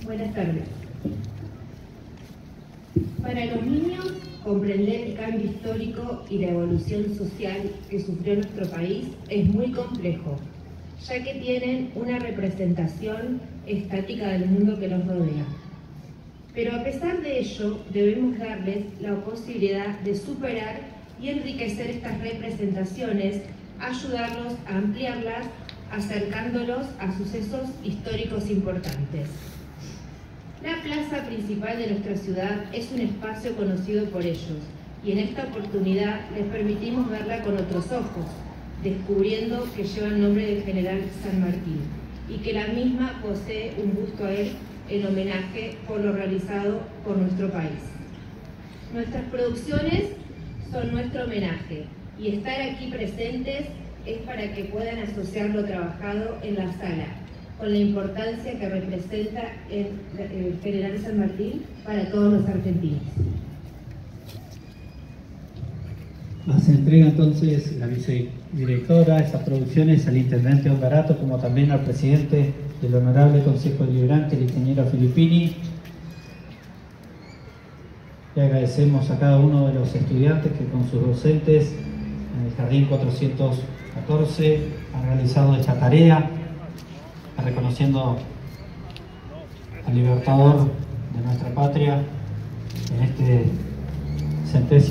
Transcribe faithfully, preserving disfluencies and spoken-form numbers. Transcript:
Buenas tardes. Para los niños, comprender el cambio histórico y la evolución social que sufrió nuestro país es muy complejo, ya que tienen una representación estática del mundo que los rodea. Pero a pesar de ello, debemos darles la posibilidad de superar y enriquecer estas representaciones, ayudarlos a ampliarlas, acercándolos a sucesos históricos importantes. La plaza principal de nuestra ciudad es un espacio conocido por ellos, y en esta oportunidad les permitimos verla con otros ojos, descubriendo que lleva el nombre del general San Martín, y que la misma posee un busto a él en homenaje por lo realizado por nuestro país. Nuestras producciones son nuestro homenaje, y estar aquí presentes es para que puedan asociar lo trabajado en la sala con la importancia que representa el, el general San Martín para todos los argentinos. Se entrega entonces la vicedirectora de estas producciones al intendente Ongarato, como también al presidente del Honorable Consejo Deliberante, el ingeniero Filippini. Le agradecemos a cada uno de los estudiantes que con sus docentes en el Jardín cuatrocientos catorce han realizado esta tarea, reconociendo al libertador de nuestra patria en este centésimo